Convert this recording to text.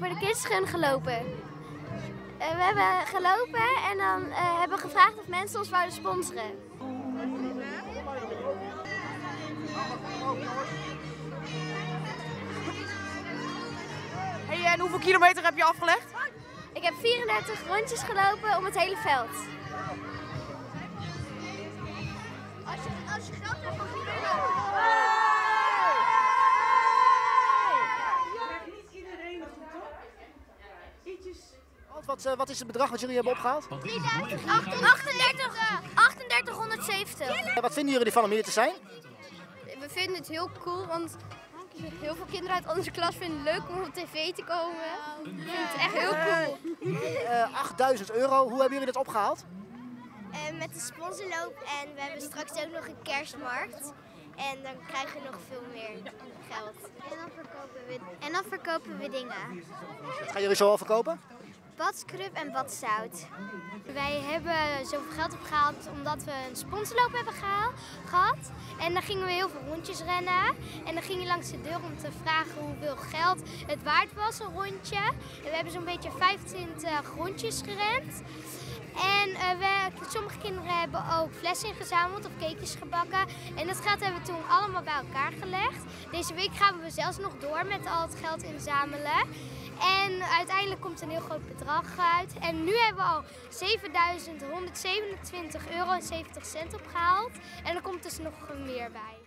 voor de Kids Run gelopen. We hebben gelopen en dan hebben we gevraagd of mensen ons wouden sponsoren. Hey, en hoeveel kilometer heb je afgelegd? Ik heb 34 rondjes gelopen om het hele veld. Als je geld hebt, mag je weer lopen. Wat is het bedrag wat jullie hebben opgehaald? 3870. Wat vinden jullie ervan om hier te zijn? We vinden het heel cool, want heel veel kinderen uit onze klas vinden het leuk om op tv te komen. Ik vind het echt heel cool. 8000 euro, hoe hebben jullie dat opgehaald? Met de sponsorloop en we hebben straks ook nog een kerstmarkt. En dan krijgen we nog veel meer geld. En dan verkopen we dingen. Wat gaan jullie zo al verkopen? Badscrub en badzout. Wij hebben zoveel geld opgehaald omdat we een sponsorloop hebben gehad. En dan gingen we heel veel rondjes rennen. En dan ging je langs de deur om te vragen hoeveel geld het waard was, een rondje. En we hebben zo'n beetje 25 rondjes gerend. En sommige kinderen hebben ook flessen ingezameld of cakejes gebakken. En dat geld hebben we toen allemaal bij elkaar gelegd. Deze week gaan we zelfs nog door met al het geld inzamelen. En uiteindelijk komt een heel groot bedrag uit. En nu hebben we al 7.127,70 euro opgehaald. En er komt dus nog meer bij.